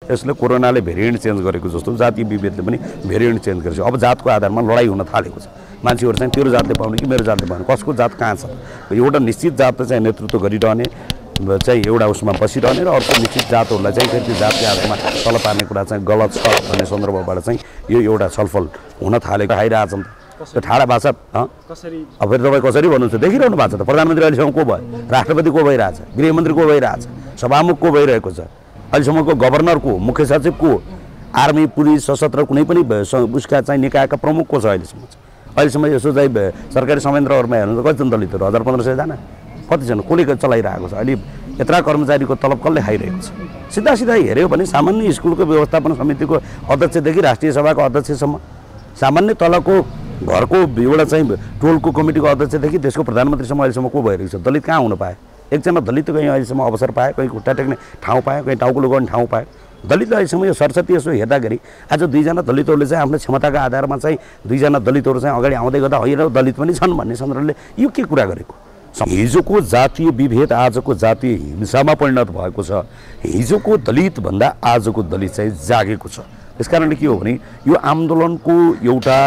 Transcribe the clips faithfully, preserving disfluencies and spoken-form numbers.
यसले कोरोनाले variant change गरेको जस्तो जातीय विभेदले पनि भेरिएन्ट चेन्ज गरेको छ। अब जातको आधारमा लडाइँ हुन थालेको छ। मान्छेहरू चाहिँ तेरो जातले पाउने कि मेरो जातले पाउने, कसको जात कहाँ छ, एउटा निश्चित जातले चाहिँ नेतृत्व गरिरहने चाहिँ एउटा उसमा बसिरहने र अर्को निश्चित जातहरूलाई चाहिँ फेरि त्यो जातको आधारमा तल पार्ने कुरा चाहिँ गलत छ भन्ने सन्दर्भबाट चाहिँ यो एउटा छलफल हुन थालेको आइरहेछ नि त। त्यो ठाडा भाषा कसरी अब फेरि तपाईँ कसरी भन्नुहुन्छ देखिरहनु भएको छ त। प्रधानमन्त्री अहिलेसम्म को भयो, राष्ट्रपति को भइरहेछ, गृहमन्त्री को भइरहेछ, सभामुख को भइरहेको छ, अहिलेसम्मको गभर्नर को, मुख्य सचिव को, आर्मी पुलिस सशस्त्र कुनै पनि उसका चाहिँ निकायका प्रमुख को छ अहिलेसम्म। अहिलेसम्म यसो चाहिँ सरकारी संयन्त्रहरूमा हेर्नु त कतिजना दलितहरू हजार पन्ध्र सयजना कतिजना कसले चलाइरहेको छ। अहिले यत्रा कर्मचारीको तलब कसले खाइरहेको छ। सिधा सिधा हेऱ्यो भने सामान्य स्कुलको व्यवस्थापन समितिको अध्यक्षदेखि राष्ट्रिय सभाको अध्यक्षसम्म, सामान्य तलको घरको एउटा चाहिँ टोलको कमिटीको अध्यक्षदेखि त्यसको प्रधानमन्त्रीसम्म अहिलेसम्म को भइरहेको छ। दलित कहाँ हुन पाए? एकजना दलित कहीँ अहिलेसम्म अवसर पायो, कहीँ खुट्टा टेक्ने ठाउँ पायो, कहीँ टाउको लगाउने ठाउँ पायो। दलितले अहिलेसम्म यो सरस्वती यसो हेर्दाखेरि आज दुईजना दलितहरूले चाहिँ आफ्नो क्षमताको आधारमा चाहिँ दुईजना दलितहरू चाहिँ अगाडि आउँदै गर्दा होइन दलित पनि छन् भन्ने सन्दर्भले यो के कुरा गरेको। हिजोको जातीय विभेद आजको जातीय हिंसामा परिणत भएको छ। हिजोको दलितभन्दा आजको दलित चाहिँ जागेको छ। त्यस कारणले के हो भने यो आन्दोलनको एउटा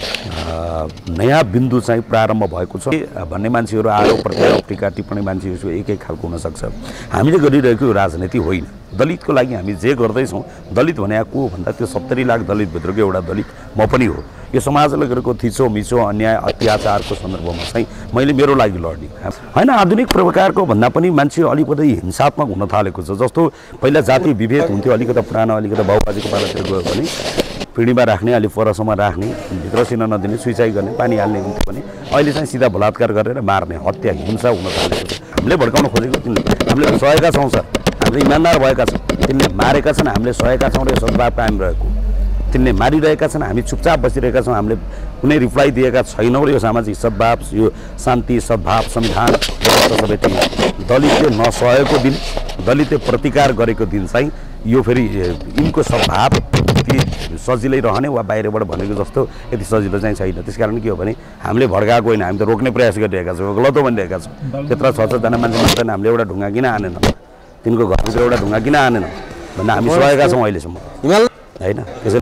नयाँ बिन्दु चाहिँ प्रारम्भ भएको छ भन्ने मान्छेहरू आरोप प्रत्यारोप टीका टिप्पणी मान्छेहरू एक एक खालको हुनसक्छ। हामीले गरिरहेको राजनीति होइन। दलितको लागि हामी जे गर्दैछौँ, दलित भने को भन्दा त्यो सत्तरी लाख दलितभित्रको एउटा दलित म पनि हो। यो समाजले गरेको थिचो मिचो अन्याय अत्याचारको सन्दर्भमा चाहिँ मैले मेरो लागि लड्ने होइन। आधुनिक प्रकारको भन्दा पनि मान्छे अलिकति हिंसात्मक हुन थालेको छ। जस्तो पहिला जातीय विभेद हुन्थ्यो, अलिकति पुरानो अलिकति बाउबाजेको पालातिर गयो भने पिँढीमा राख्ने, अलिक परसम्म राख्ने, भित्र सिन नदिने, सुइचाइ गर्ने, पानी हाल्ने हुन्थ्यो भने अहिले चाहिँ सिधा बलात्कार गरेर मार्ने, हत्या हिंसा हुन थालेको छ। हामीले भड्काउन खोजेको तिनले हामीले सहेका छौँ सर, हामीले इमान्दार भएका छौँ। तिनले मारेका छन्, हामीले सहेका छौँ र यो सद्भाव कायम रहेको। तिनले मारिरहेका छन्, हामी चुपचाप बसिरहेका छौँ, हामीले कुनै रिप्लाई दिएका छैनौँ र यो सामाजिक सद्भाव, यो शान्ति सद्भाव संविधान सबै दलितले नसहेको दिन, दलितले प्रतिकार गरेको दिन चाहिँ यो फेरि यिनको सद्भाव यति सजिलै रहने वा बाहिरबाट भनेको जस्तो यति सजिलो चाहिँ छैन। त्यस कारण के हो भने हामीले भड्काएको होइन, हामी त रोक्ने प्रयास गरिरहेका छौँ, गलत हो भनिरहेका छौँ। त्यत्र छ छजना मान्छे मात्रै हामीले एउटा ढुङ्गा किन हानेन, तिनको घरभित्र एउटा ढुङ्गा किन हानेन भन्दा हामी सहेका छौँ अहिलेसम्म होइन। त्यसैले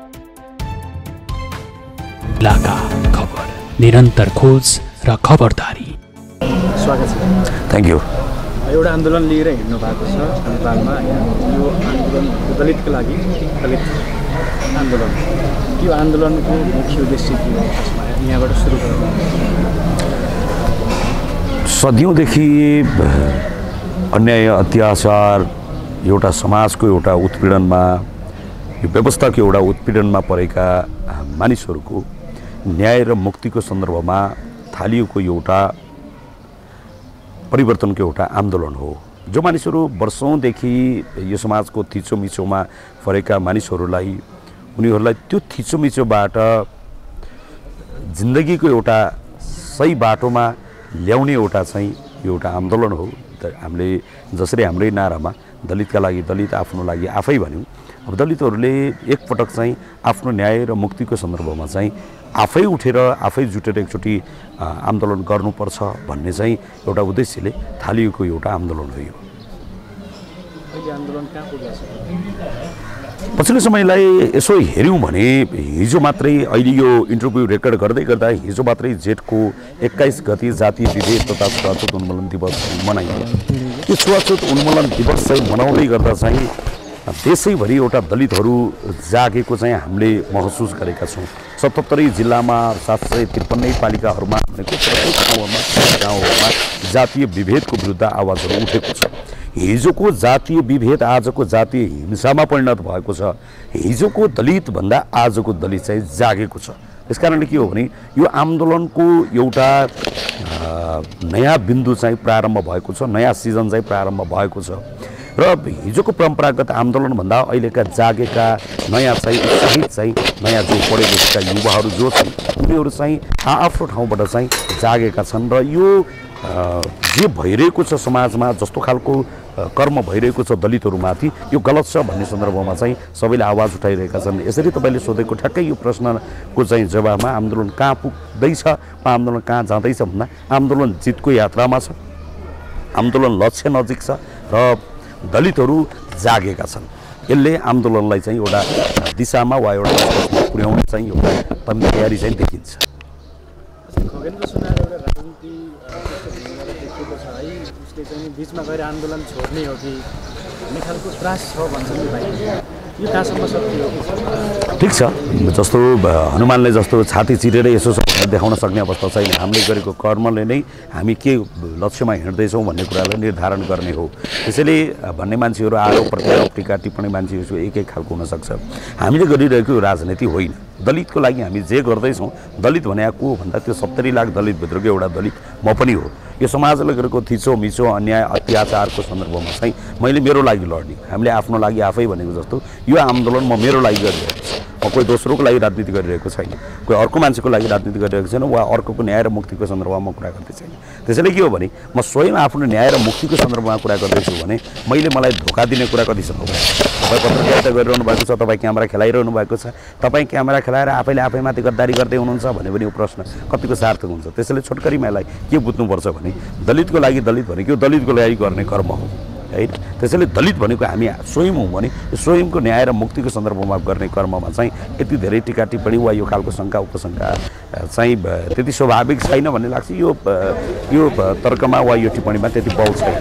इलाका खबर, निरन्तर खोज र खबरदारी। स्वागत छ। Thank you. एउटा आन्दोलन लिएर हिँड्नु भएको छ नेपालमा होइन। यो आन्दोलन दलितको लागि दलित आन्दोलन, यो आन्दोलनको मुख्य उद्देश्य के हो यहाँबाट सुरु गरौँ। सदियौँदेखि अन्याय अत्याचार एउटा समाजको एउटा उत्पीडनमा, यो व्यवस्थाको एउटा उत्पीडनमा परेका मानिसहरूको न्याय र मुक्तिको सन्दर्भमा थालिएको एउटा परिवर्तनको एउटा आन्दोलन हो। जो मानिसहरू वर्षौँदेखि यो समाजको थिचोमिचोमा परेका मानिसहरूलाई, उनीहरूलाई त्यो थिचोमिचोबाट जिन्दगीको एउटा सही बाटोमा ल्याउने एउटा चाहिँ एउटा आन्दोलन हो। हामीले जसरी हाम्रै नारामा दलितका लागि दलित, आफ्नो लागि आफै भन्यौँ, अब दलितहरूले एकपटक चाहिँ आफ्नो न्याय र मुक्तिको सन्दर्भमा चाहिँ आफै उठेर आफै जुटेर एकचोटि आन्दोलन गर्नुपर्छ भन्ने चाहिँ एउटा उद्देश्यले थालिएको एउटा आन्दोलन हो। यो पछिल्लो समयलाई यसो हेऱ्यौँ भने हिजो मात्रै, अहिले यो इन्टरभ्यू रेकर्ड गर्दै गर्दा हिजो मात्रै जेठको एक्काइस गति जातीय विभेद तथा छुवाछुत उन्मूलन दिवस मनाइयो। यो छुवाछुत उन्मूलन दिवस चाहिँ मनाउँदै गर्दा चाहिँ देशैभरि एउटा दलितहरू जागेको चाहिँ हामीले महसुस गरेका छौँ। सतहत्तरै जिल्लामा सात सय त्रिपन्नै पालिकाहरूमा भनेको प्रत्येक ठाउँमा गाउँहरूमा जातीय विभेदको विरुद्ध आवाजहरू उठेको छ। हिजोको जातीय विभेद आजको जातीय हिंसामा परिणत भएको छ। हिजोको दलितभन्दा आजको दलित चाहिँ जागेको छ। त्यस कारणले के हो भने यो आन्दोलनको एउटा नयाँ बिन्दु चाहिँ प्रारम्भ भएको छ, नयाँ सिजन चाहिँ प्रारम्भ भएको छ र हिजोको परम्परागत आन्दोलनभन्दा अहिलेका जागेका नयाँ चाहिँ उत्साहित चाहिँ नयाँ जो पढे लेखेका युवाहरू जो छन् उनीहरू चाहिँ आआफ्नो ठाउँबाट चाहिँ जागेका छन् र यो जे भइरहेको छ समाजमा, जस्तो खालको कर्म भइरहेको छ दलितहरूमाथि, यो गलत छ भन्ने सन्दर्भमा चाहिँ सबैले आवाज उठाइरहेका छन्। यसरी तपाईँले सोधेको ठ्याक्कै यो प्रश्नको चाहिँ जवाबमा आन्दोलन कहाँ पुग्दैछ, आन्दोलन कहाँ जाँदैछ भन्दा आन्दोलन जितको यात्रामा छ, आन्दोलन लक्ष्य नजिक छ र दलितहरू जागेका छन्। यसले आन्दोलनलाई चाहिँ एउटा दिशामा वा एउटा पुर्याउने चाहिँ एउटा तयारी चाहिँ देखिन्छ। खगेन्द्र सुनार एउटा राजनीति देखिएको छ है, उसले चाहिँ बिचमा गएर आन्दोलन छोड्ने हो कि भन्ने खालको त्रास छ भन्छन् नि भाइ, यो कहाँसम्म सत्य हो? ठिक छ, जस्तो हनुमानले जस्तो छाती चिरेर यसो देखाउन सक्ने अवस्था छैन। हामीले गरेको कर्मले नै हामी के लक्ष्यमा हिँड्दैछौँ भन्ने कुरालाई निर्धारण गर्ने हो। त्यसैले भन्ने मान्छेहरू आरोप प्रत्यारोप टीका टिप्पणी मान्छेहरू एक एक खालको हुनसक्छ। हामीले गरिरहेको राजनीति होइन, दलितको लागि हामी जे गर्दैछौँ, दलित भने को भन्दा त्यो सत्तरी लाख दलितभित्रको एउटा दलित म पनि हो। यो समाजले गरेको थिचो मिचो अन्याय अत्याचारको सन्दर्भमा चाहिँ मैले मेरो लागि लड्ने, हामीले आफ्नो लागि आफै भनेको जस्तो यो आन्दोलन म मेरो लागि गरिरहेको छु। म कोही दोस्रोको लागि राजनीति गरिरहेको छैन, कोही अर्को मान्छेको लागि राजनीति गरिरहेको छैन वा अर्कोको न्याय र मुक्तिको सन्दर्भमा म कुरा गर्दै छैन। त्यसैले के हो भने म स्वयं आफ्नो न्याय र मुक्तिको सन्दर्भमा कुरा गर्दैछु भने मैले मलाई धोका दिने कुरा कतिसम्म हो? तपाईँ पत्रकारिता गरिरहनु भएको छ, तपाईँ क्यामेरा खेलाइरहनु भएको छ, तपाईँ क्यामेरा खेलाएर आफैले आफैमाथि गद्दारी गर्दै हुनुहुन्छ भने पनि यो प्रश्न कतिको सार्थक हुन्छ? त्यसैले छोटकरीमा यसलाई के बुझ्नुपर्छ भने दलितको लागि दलित भनेको दलितको लागि गर्ने कर्म हो है। त्यसैले दलित भनेको हामी स्वयं हौँ भने स्वयंको न्याय र मुक्तिको सन्दर्भमा गर्ने कर्ममा चाहिँ यति धेरै टिका टिप्पणी वा यो खालको शङ्का उपशङ्का चाहिँ त्यति स्वाभाविक छैन भन्ने लाग्छ। यो यो तर्कमा वा यो टिप्पणीमा त्यति बल छैन।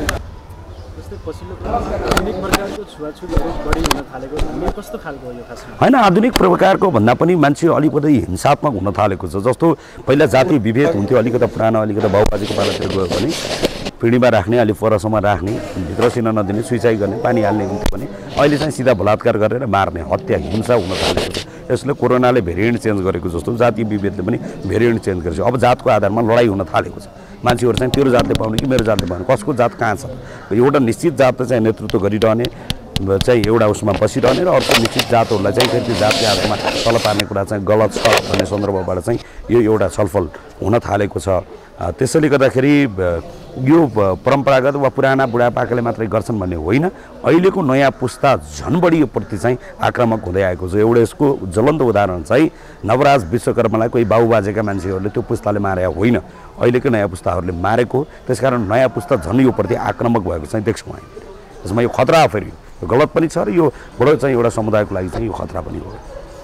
होइन, आधुनिक प्रकारको भन्दा पनि मान्छे अलिकति हिंसात्मक हुन थालेको छ। जस्तो पहिला जाति विभेद हुन्थ्यो, अलिकति पुरानो अलिकति बाउबाजेको पालातिर गयो भने पिँढीमा राख्ने, अलिक परसम्म राख्ने, भित्र सिन नदिने, सुइसाइ गर्ने, पानी हाल्ने हुन्थ्यो भने अहिले चाहिँ सिधा बलात्कार गरेर मार्ने, हत्या हिंसा हुन थालेको छ। यसले कोरोनाले भेरिएन्ट चेन्ज गरेको जस्तो जाति विभेदले पनि भेरिएन्ट चेन्ज गरेको छ। अब जातको आधारमा लडाइँ हुन थालेको छ। मान्छेहरू चाहिँ तेरो जातले पाउने कि मेरो जातले पाउने, कसको जात कहाँ छ? एउटा निश्चित जातले चाहिँ नेतृत्व गरिरहने चाहिँ एउटा उसमा बसिरहने र अर्को निश्चित जातहरूलाई चाहिँ फेरि त्यो जातको आधारमा तल पार्ने कुरा चाहिँ गलत छ भन्ने सन्दर्भबाट चाहिँ यो एउटा छलफल हुन थालेको छ। त्यसैले गर्दाखेरि यो परम्परागत वा पुराना बुढापाकाले मात्रै गर्छन् भन्ने होइन, अहिलेको नयाँ पुस्ता झन् बढी यो प्रति चाहिँ आक्रामक हुँदै आएको छ। एउटा यसको ज्वलन्त उदाहरण चाहिँ नवराज विश्वकर्मालाई कोही बाबुबाजेका मान्छेहरूले त्यो पुस्ताले मारे होइन, अहिलेको नयाँ पुस्ताहरूले मारेको। त्यसकारण नयाँ पुस्ता झन् यो प्रति आक्रामक भएको चाहिँ देख्छौँ हामी। त्यसमा यो खतरा फेरि गलत पनि छ र यो बडो चाहिँ एउटा समुदायको लागि चाहिँ यो खतरा पनि हो।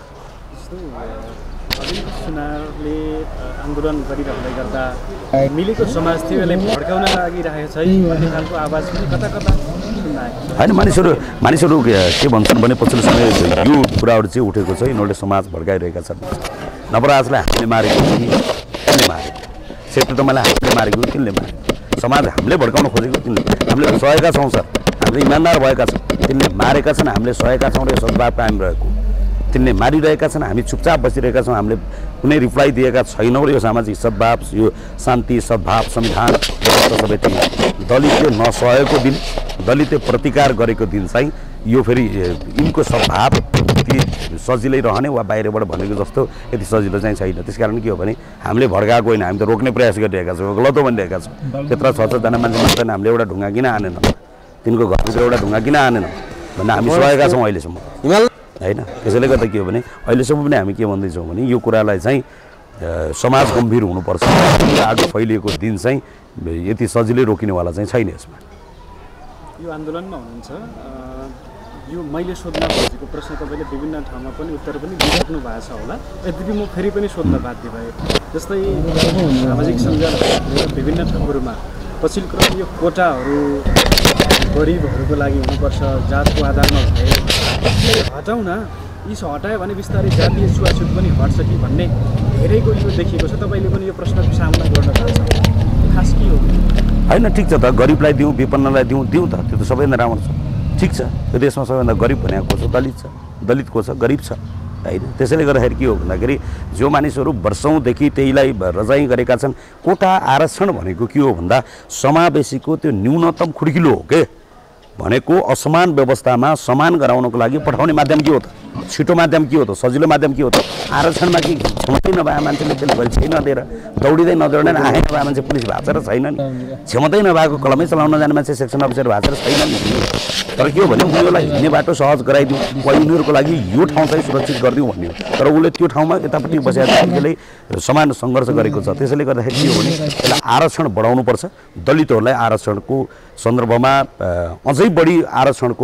सुनारले आन्दोलन गरिरहँदै गर्दा मिलेको समाज थियो, यसलाई भड्काउन लागिरहेको छ भन्ने खालको आवाज पनि कता कता सुनाएको होइन। मानिसहरू मानिसहरू के भन्छन् भने पछिल्लो समय यो कुराहरू चाहिँ उठेको छ, यिनीहरूले समाज भड्काइरहेका छन्। नवराजलाई हामीले मारेको तिनले मारेको, सेप्टेम्बरलाई हामीले मारेको तिनले मारेको, समाज हामीले भड्काउन खोजेको तिनले, हामीले सहेका छौँ सर, हामीले इमान्दार भएका छौँ, तिनले मारेका छन्, हामीले सहेका छौँ र यो सद्भाव कायम रहेको। तिनले मारिरहेका छन्, हामी चुपचाप बसिरहेका छौँ, हामीले कुनै रिप्लाई दिएका छैनौँ र यो सामाजिक सद्भाव, यो शान्ति सद्भाव संविधान सबै दलितले नसहेको दिन, दलितले प्रतिकार गरेको दिन चाहिँ यो फेरि यिनको सद्भाव ती सजिलै रहने वा बाहिरबाट भनेको जस्तो यति सजिलो चाहिँ छैन। त्यसकारण के हो भने हामीले भड्काएको होइन, हामी त रोक्ने प्रयास गरिरहेका छौँ, गलत हो भनिरहेका छौँ। त्यत्रो छ छजना मान्छे मात्रै हामीले एउटा ढुङ्गा किन हानेन, तिनको घरभित्र एउटा ढुङ्गा किन हानेन भन्ने हामी सहेका छौँ अहिलेसम्म होइन। त्यसैले गर्दा के हो भने अहिलेसम्म पनि हामी के भन्दैछौँ भने यो कुरालाई चाहिँ समाज गम्भीर हुनुपर्छ। आगो फैलिएको दिन चाहिँ यति सजिलै रोकिनेवाला चाहिँ छैन। यसमा यो आन्दोलनमा हुनुहुन्छ, यो मैले सोध्न खोजेको प्रश्न तपाईँले विभिन्न ठाउँमा पनि उत्तर पनि दिइराख्नु भएको छ होला, यद्यपि म फेरि पनि सोध्न बाध्य भएँ। जस्तै सामाजिक सञ्जाल विभिन्न ठाउँहरूमा पछिल्लो क्रम यो कोटाहरू गरिबहरूको लागि हुनुपर्छ, जातको आधारमा भए हटाउन, यी हटायो भने बिस्तारै जातीय छुवाछुत पनि हट्छ कि भन्ने धेरैको यो देखिएको छ। तपाईँले पनि यो प्रश्नको सामना गर्न चाहन्छ, खास के हो? होइन, ठिक छ त, गरिबलाई दिउँ विपन्नलाई दिउँ दिउँ त, त्यो त सबैभन्दा राम्रो छ, ठिक छ। यो देशमा सबैभन्दा गरिब भनेको को छ? दलित छ, दलित को छ? गरिब छ होइन। त्यसैले गर्दाखेरि के हो भन्दाखेरि जो मानिसहरू वर्षौँदेखि त्यहीलाई रजाइ गरेका छन्, कोटा आरक्षण भनेको के हो भन्दा समावेशीको त्यो न्यूनतम खुड्किलो हो के भनेको। असमान व्यवस्थामा समान गराउनको लागि पठाउने माध्यम के हो त? छिटो माध्यम के हो त? सजिलो माध्यम के हो त? आरक्षणमा कि क्षमतै नभए मान्छेले त्यसले परीक्षै नदिएर दौडिँदै नदौडेर आए नभए मान्छे पुलिस भएको र छैन नि, क्षमतै नभएको कलमै चलाउन जाने मान्छे सेक्सन अफिसर भएको छैन नि। तर के हो भने उनीहरूलाई हिँड्ने बाटो सहज गराइदिउँ वा उनीहरूको लागि यो ठाउँ चाहिँ सुरक्षित गरिदिउँ भन्ने हो। तर उसले त्यो ठाउँमा यतापट्टि बसेर त्यसले समान सङ्घर्ष गरेको छ। त्यसैले गर्दाखेरि के हो भने यसलाई आरक्षण बढाउनुपर्छ। दलितहरूलाई आरक्षणको सन्दर्भमा अझै बढी आरक्षणको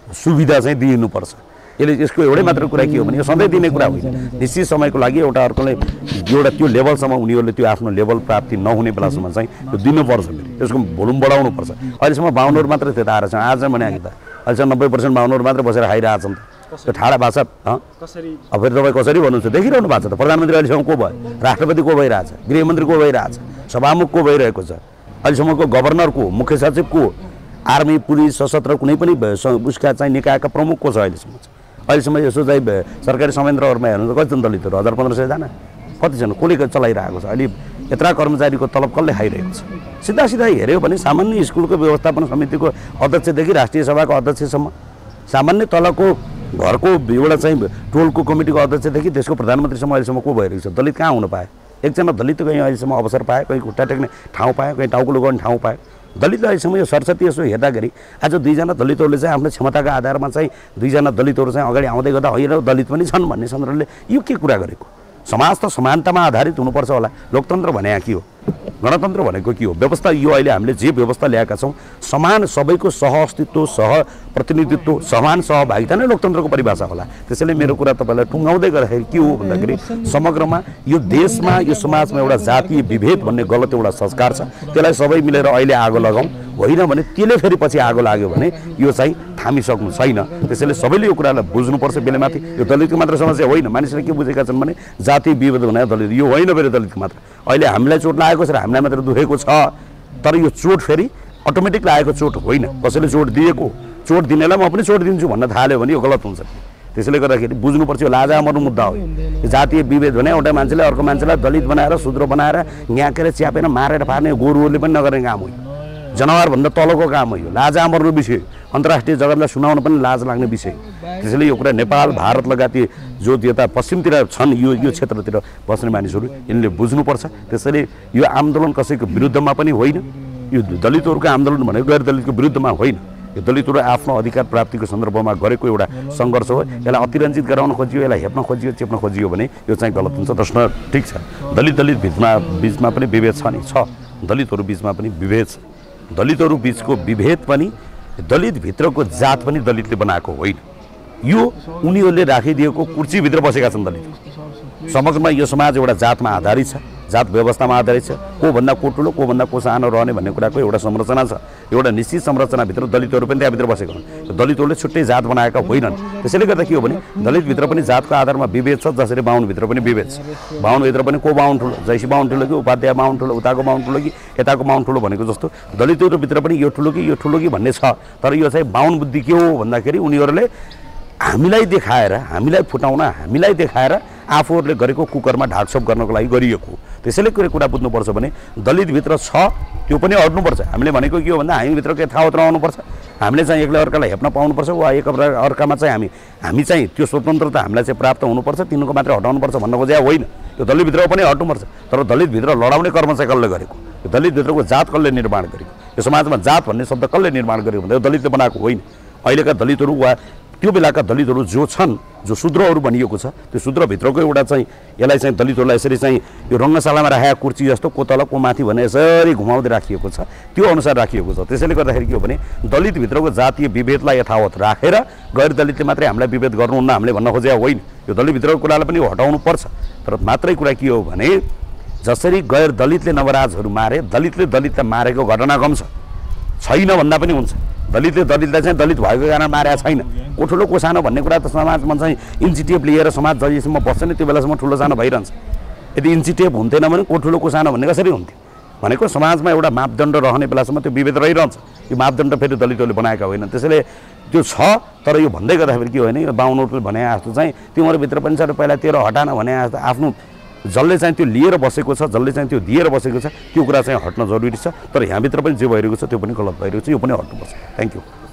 सुविधा चाहिँ दिइनुपर्छ। यसले यसको एउटै मात्र कुरा के हो भने यो सधैँ दिने कुरा होइन, निश्चित समयको लागि एउटा अर्कोले एउटा त्यो लेभलसम्म उनीहरूले त्यो आफ्नो लेभल प्राप्ति नहुने बेलासम्म चाहिँ त्यो दिनुपर्छ। फेरि त्यसको भोल्युम बढाउनुपर्छ। अहिलेसम्म बाहुनहरू मात्रै त्यता आएर छन्, आज भने कि त अहिलेसम्म नब्बे पर्सेन्ट बाहुनहरू मात्रै बसेर खाइरहेको छन्। त्यो ठाडा भाषा कसरी अब फेरि तपाईँ कसरी भन्नुहुन्छ देखिरहनु भएको छ त। प्रधानमन्त्री अहिलेसम्म को भयो, राष्ट्रपति को भइरहेछ, गृहमन्त्री को भइरहेछ, सभामुख को भइरहेको छ, अहिलेसम्मको गभर्नरको, मुख्य सचिवको, आर्मी पुलिस सशस्त्र कुनै पनि उसका चाहिँ निकायका प्रमुख को छ अहिलेसम्म। अहिलेसम्म यसो चाहिँ सरकारी संयन्त्रहरूमा हेर्नु त कतिजना दलितहरू हजार पन्ध्र सयजना कतिजना कसले चलाइरहेको छ। अहिले यत्रा कर्मचारीको तलब कसले खाइरहेको छ। सिधा सिधा हेऱ्यो भने सामान्य स्कुलको व्यवस्थापन समितिको अध्यक्षदेखि राष्ट्रिय सभाको अध्यक्षसम्म, सामान्य तलको घरको एउटा चाहिँ टोलको कमिटीको अध्यक्षदेखि त्यसको प्रधानमन्त्रीसम्म अहिलेसम्म को भइरहेको छ। दलित कहाँ हुन पाए? एकजना दलित कहीँ अहिलेसम्म अवसर पायो, कहीँ खुट्टा टेक्ने ठाउँ पायो, कहीँ टाउकुलो गर्ने ठाउँ पायो। दलितले अहिलेसम्म यो सरस्वती यसो हेर्दाखेरि आज दुईजना दलितहरूले चाहिँ आफ्नो क्षमताका आधारमा चाहिँ दुईजना दलितहरू चाहिँ अगाडि आउँदै गर्दा होइन दलित पनि छन् भन्ने सन्दर्भले यो के कुरा गरेको? समाज त समानतामा आधारित हुनुपर्छ होला। लोकतन्त्र भने के हो, गणतन्त्र भनेको के हो? व्यवस्था यो अहिले हामीले जे व्यवस्था ल्याएका छौँ समान सबैको सह अस्तित्व, सह प्रतिनिधित्व, समान सहभागिता नै लोकतन्त्रको परिभाषा होला। त्यसैले मेरो कुरा तपाईँलाई टुङ्गाउँदै गर्दाखेरि के हो भन्दाखेरि समग्रमा यो देशमा यो समाजमा एउटा जातीय विभेद भन्ने गलत एउटा संस्कार छ। त्यसलाई सबै मिलेर अहिले आगो लगाउँ, होइन भने त्यसले फेरि पछि आगो लाग्यो भने यो चाहिँ थामिसक्नु छैन। त्यसैले सबैले यो कुरालाई बुझ्नुपर्छ। बेलेमाथि यो दलितको मात्र समस्या होइन, मानिसले के बुझेका छन् भने जातीय विभेद भने दलित, यो होइन फेरि दलितको मात्र। अहिले हामीलाई चोट लागेको छ र हामीलाई मात्र दुखेको छ, तर यो चोट फेरि अटोमेटिक लागेको चोट होइन। कसैले चोट दिएको, चोट दिनेलाई म पनि चोट दिन्छु भन्न थाल्यो भने यो गलत हुन्छ। त्यसैले गर्दाखेरि बुझ्नुपर्छ यो लाजा मर्नु मुद्दा हो। जातीय विभेद भने एउटा मान्छेले अर्को मान्छेलाई दलित बनाएर शूद्र बनाएर याकेर च्यापेर मारेर पार्ने गोरुहरूले पनि नगर्ने काम हो। जनावरभन्दा तलको काम हो यो, लाजा मर्नु विषय, अन्तर्राष्ट्रिय जगतलाई सुनाउन पनि लाज लाग्ने विषय। त्यसैले यो कुरा नेपाल भारत लगायत जो यता पश्चिमतिर छन् यो यो क्षेत्रतिर बस्ने मानिसहरू यिनले बुझ्नुपर्छ। त्यसैले यो आन्दोलन कसैको विरुद्धमा पनि होइन, यो दलितहरूको आन्दोलन भनेको गैर दलितको विरुद्धमा होइन। यो दलितहरू आफ्नो अधिकार प्राप्तिको सन्दर्भमा गरेको एउटा सङ्घर्ष हो। यसलाई अतिरञ्जित गराउन खोजियो, यसलाई हेप्न खोजियो, चेप्न खोजियो भने यो चाहिँ गलत हुन्छ। प्रश्न ठिक छ, दलित दलित बिचमा बिचमा पनि विभेद छ नि, छ दलितहरू बिचमा पनि विभेद छ। दलितहरू बिचको विभेद पनि दलितभित्रको जात पनि दलितले बनाएको होइन, यो उनीहरूले राखिदिएको कुर्सीभित्र बसेका छन् दलित। समग्रमा यो समाज एउटा जातमा आधारित छ, जात व्यवस्थामा आधारित छ। को भन्दा को ठुलो, को भन्दा को सानो रहने भन्ने कुराको एउटा संरचना छ। एउटा निश्चित संरचनाभित्र दलितहरू पनि त्यहाँभित्र बसेका हुन्। दलितहरूले छुट्टै जात बनाएका होइनन्। त्यसैले गर्दा के हो भने दलितभित्र पनि जातको आधारमा विभेद छ, जसरी बाहुनभित्र पनि विभेद छ। बाहुनभित्र पनि को बाहुन ठुलो, जैसी बाहुन ठुलो कि उपाध्याय बाहुन ठुलो, उताको बाहुन ठुलो कि यताको बाहुन ठुलो भनेको जस्तो दलितहरूभित्र पनि यो ठुलो कि यो ठुलो कि भन्ने छ। तर यो चाहिँ बाहुन बुद्धि के हो भन्दाखेरि उनीहरूले हामीलाई देखाएर, हामीलाई फुटाउन, हामीलाई देखाएर आफूहरूले गरेको कुकरमा ढाकछोप गर्नको लागि गरिएको। त्यसैले कुरो कुरा बुझ्नुपर्छ भने दलितभित्र छ त्यो पनि हट्नुपर्छ। हामीले भनेको के हो भन्दा हामीभित्रको यथावत रहनुपर्छ। हामीले चाहिँ एकले अर्कालाई हेप्न पाउनुपर्छ वा एक अर्कामा चाहिँ हामी हामी चाहिँ त्यो स्वतन्त्रता हामीलाई चाहिँ प्राप्त हुनुपर्छ, तिनीको मात्रै हटाउनुपर्छ भन्न खोजेको होइन। त्यो दलितभित्र पनि हट्नुपर्छ। तर दलितभित्र लडाउने कर्म चाहिँ कसले गरेको? यो दलितभित्रको जात कसले निर्माण गरेको? यो समाजमा जात भन्ने शब्द कसले निर्माण गरेको भन्दा यो दलितले बनाएको होइन। अहिलेका दलितहरू वा त्यो बेलाका दलितहरू जो छन्, जो शूद्रहरू भनिएको छ, त्यो शूद्रभित्रको एउटा चाहिँ यसलाई चाहिँ दलितहरूलाई यसरी चाहिँ यो रङ्गशालामा राखेको कुर्सी जस्तो को तल को माथि भने यसरी घुमाउँदै राखिएको छ, त्यो अनुसार राखिएको छ। त्यसैले गर्दाखेरि के हो भने दलितभित्रको जातीय विभेदलाई यथावत राखेर गैर दलितले मात्रै हामीलाई विभेद गर्नुहुन्न हामीले भन्न खोजेको होइन। यो दलितभित्रको कुरालाई पनि हटाउनु पर्छ। तर मात्रै कुरा के हो भने जसरी गैर दलितले नवराजहरू मारे, दलितले दलितलाई मारेको घटना कम छ, छैन भन्दा पनि हुन्छ। दलितले दलितलाई चाहिँ दलित भएको कारण मारेको छैन। को ठुलो को सानो भन्ने कुरा त समाजमा चाहिँ इन्चिटेप लिएर समाज जहिलेसम्म बस्छ नि त्यो बेलासम्म ठुलो सानो भइरहन्छ। यदि इन्चिटेप हुन्थेन भने को ठुलो को सानो भन्ने कसरी हुन्थ्यो? भनेको समाजमा एउटा मापदण्ड रहने बेलासम्म त्यो विभेद रहिरहन्छ। यो मापदण्ड फेरि दलितहरूले बनाएका होइनन्। त्यसैले त्यो छ। तर यो भन्दै गर्दाखेरि के हो भने यो बाहुनहरूले भने जस्तो चाहिँ तिमीहरूभित्र पनि छ पहिला तेरो हटान भने जस्तो आफ्नो जसले चाहिँ त्यो लिएर बसेको छ, जसले चाहिँ त्यो दिएर बसेको छ, त्यो कुरा चाहिँ हट्न जरुरी छ। तर यहाँभित्र पनि जे भइरहेको छ त्यो पनि गलत भइरहेको छ, यो पनि हट्नुपर्छ। Thank you.